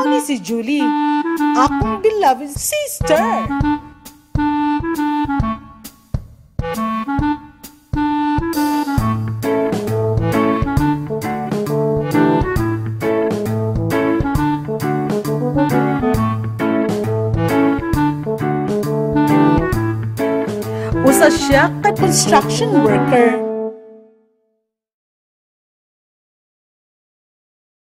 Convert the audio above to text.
ni si Julie, akong beloved sister. Usa siya kay construction worker.